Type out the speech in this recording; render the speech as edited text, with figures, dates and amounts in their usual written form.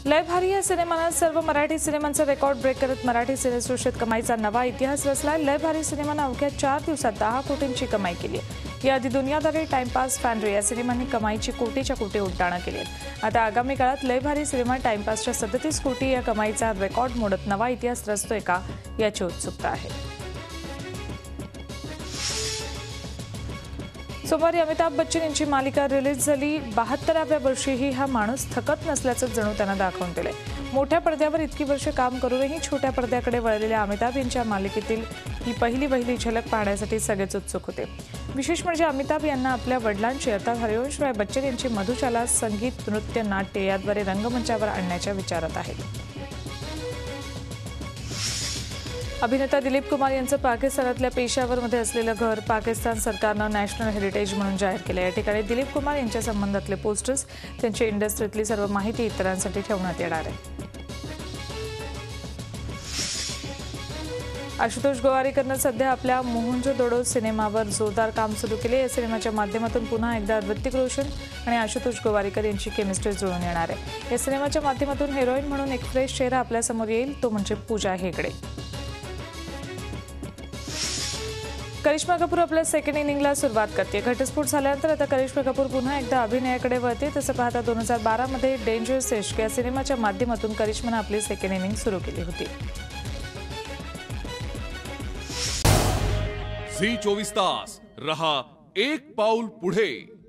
लय भारी या सिनेमानं सर्व मराठी सिनेमांचा रेकॉर्ड ब्रेक करत मराठी सिनेसृष्टीत कमाईचा नवा इतिहास रचला। लय भारी सिनेमानं अवघ्या 4 दिवसात 10 कोटींची कमाई केली आहे। याआधी दुनियादारी, टाइमपास, फॅनरे या सिनेमांनी कमाईची कोटीच्या कोटी उड्डाणं केली आहेत। आता आगामी काळात लय भारी सिनेमा टाइमपासच्या 37 कोटी या कमाईचा रेकॉर्ड मोडत नवा इतिहास रचतोय का याची उत्सुकता आहे। सोमवारी अमिताभ बच्चन यांची मालिका रिलीज झाली। 72व्या वर्षीही हा माणूस थकत नसल्याचं जणू त्यांना दाखवून दिलंय। मोठ्या पडद्यावर इतकी वर्ष काम करूनही छोट्या पडद्याकडे वळलेल्या अमिताभ यांच्या मालिकेतील ही पहिली झलक पाहण्यासाठी सगळेच उत्सुक होते। विशेष म्हणजे अमिताभ यांना आपल्या वडिलांची अर्थात हरिवंश राय बच्चन यांची मधुशाला संगीत, नृत्य, नाट्य याद्वारे रंगमंचावर आणण्याच्या विचारात आहेत। अभिनेता दिलीप कुमार यांचं पाकिस्तानातल्या पेशावरमध्ये असलेलं घर पाकिस्तान सरकारनं नॅशनल हेरिटेज म्हणून जाहीर केलं। या ठिकाणी दिलीप कुमार यांच्या संबंधातले पोस्टर्स, त्यांची इंडस्ट्रीतली सर्व माहिती इतरांसाठी ठेवण्यात येणार आहे। आशुतोष गोवारीकरनं सध्या आपल्या मोहनजोदडो सिनेमावर जोरदार काम सुरू केले। या सिनेमाच्या माध्यमातून पुन्हा एकदा ऋतिक रोशन आणि आशुतोष गोवारीकर यांची केमिस्ट्री जुळून येणार आहे। या सिनेमाच्या माध्यमातून हिरोईन म्हणून एक फ्रेश चेहरा आपल्यासमोर येईल, तो म्हणजे पूजा हेगडे। करिश्मा कपूर आपल्या सेकंड इनिंगला सुरुवात करते। घटस्फोट झाल्यानंतर आता करिश्मा कपूर पुन्हा एकदा अभिनयाकडे वळते। तसं पाहता 2012 मध्ये डेंजरस इश्क या सिनेमाच्या माध्यमातून करिश्मानं आपली सेकंड इनिंग सुरू केली होती। झी 24 तास रहा एक पाऊल पुढे।